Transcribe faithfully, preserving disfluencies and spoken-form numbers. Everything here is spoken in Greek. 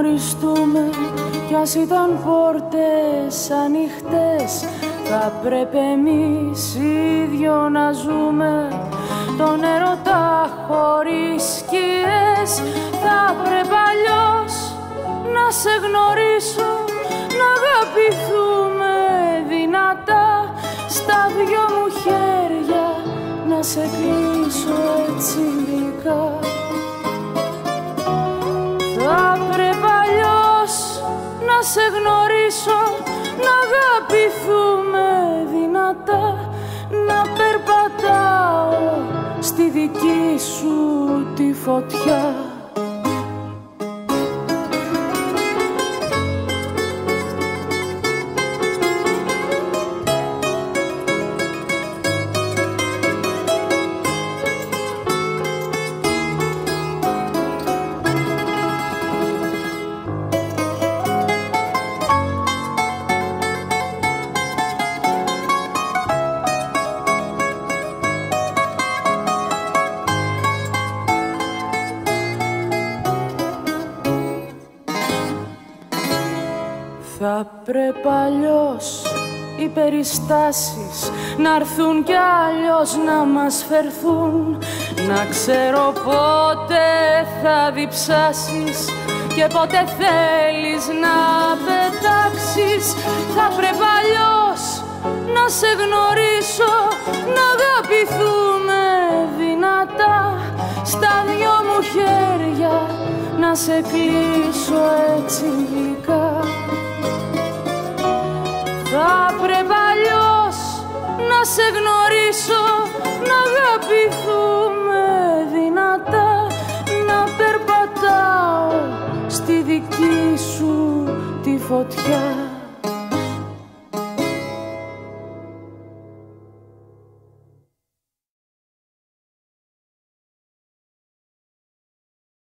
γνωριστούμε κι ας ήταν πόρτες ανοιχτές, θα πρέπει εμείς οι δυο να ζούμε τον έρωτα χωρίς σκιές. Θα πρέπει αλλιώς να σε γνωρίσω, να αγαπηθούμε δυνατά, στα δυο μου χέρια να σε κλείσω έτσι γλυκά. Θα πρέπει αλλιώς να σε γνωρίσω, να αγαπηθούμε δυνατά, να περπατάω στη δική σου τη φωτιά. Θα πρέπει αλλιώς οι περιστάσεις να έρθουν κι αλλιώς να μας φερθούν, να ξέρω πότε θα διψάσεις και πότε θέλεις να πετάξεις. Θα πρέπει αλλιώς να σε γνωρίσω, να αγαπηθούμε δυνατά, στα δυο μου χέρια να σε κλείσω έτσι γλυκά. Θα πρέπει αλλιώς να σε γνωρίσω, να αγαπηθούμε δυνατά, να περπατάω στη δική σου τη φωτιά.